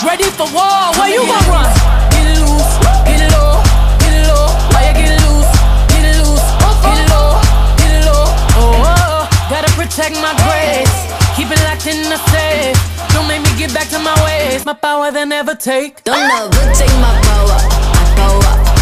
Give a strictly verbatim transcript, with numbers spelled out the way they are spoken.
ready for war. Where you gon' run? Get it loose, get it low, get it low. Why you get it loose, get it loose, get it low, get it low. Oh, oh, oh. Gotta protect my grace, keep it locked in the safe. Don't make me get back to my ways. My power they never take. Don't ever take my power, my power.